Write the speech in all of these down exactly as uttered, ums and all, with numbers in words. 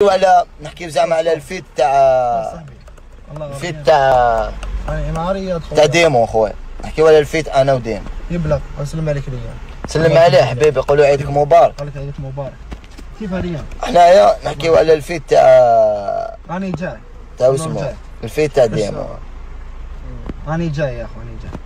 على نحكيو زعما على الفيت تاع الفيت تاع اماريه تاع ديمو خويا. نحكيو على الفيت انا وديمو. يبلغ وسلم عليك ريان. سلم عليه حبيبي، قولوا عيدك مبارك. قال لك عيدك مبارك. كيف ريان؟ حنايا نحكيو على الفيت تاع راني جاي تاع واسمو الفيت تاع ديمو. راني جاي يا اخو راني جاي.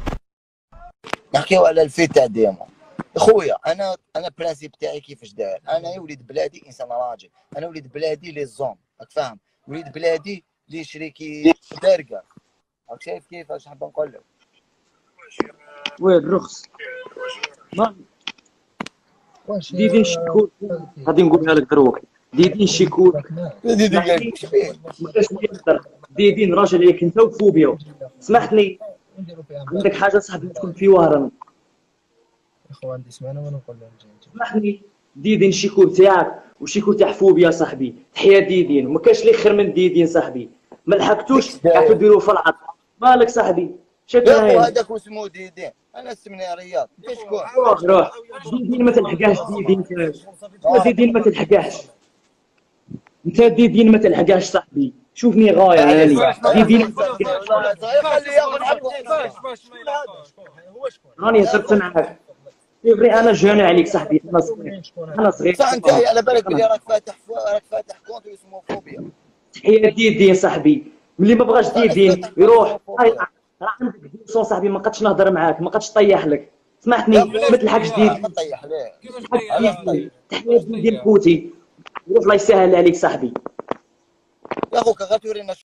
نحكيو على الفيت تاع ديمو. خويا انا انا البرانسيب تاعي كيفاش داير. انا يا وليد بلادي انسان راجل، انا وليد بلادي لي زوم، راك فاهم؟ وليد بلادي لي شريكي دارقه. راك شايف كيفاش حاب نقول لك؟ وين الرخص؟ ما ديدين شيكور غادي نقولها لك دروك. ديدين شيكور ديدين قال واش فيه؟ ديدين راجل عليك انت وفوبيا. سمحتني عندك حاجه صاحبي تكون في وهران يا اخو عندي سمعنا وانا نقول لهم سمحتني. ديدين شيكور تاعك وشيكور تاع فوبيا صاحبي. تحيا ديدين وما كاش اللي خير من ديدين صاحبي. ما لحقتوش قعدتوا ديروا في العط. مالك صاحبي؟ شكرا. يا هذاك اسمه ديدين، انا اسمني رياض. كيفاش تكون؟ روح روح. ديدين ما تلحقاش. ديدين ديدين ما تلحقاش. انت ديدين ما تلحقاش صاحبي. شوفني غايه هاني. ديدين خليه ياخذ حقه. راني هضرت معاك. فري انا جاني عليك صاحبي. انا صغير انا صغير. صح انت على بالك بلي راك فاتح راك فاتح كونت اسمه فوبيا. تحيا ديدين صاحبي. ملي ما بغاش ديدين يروح. راه عندك ديسون صاحبي. ما قدش نهضر معاك ما قدش طيح لك. سمحتني ما تلحقش ديدين. ما تطيح ليه؟ تحيا ديدين خوتي. روح الله يسهل عليك صاحبي. يا خوك غير تورينا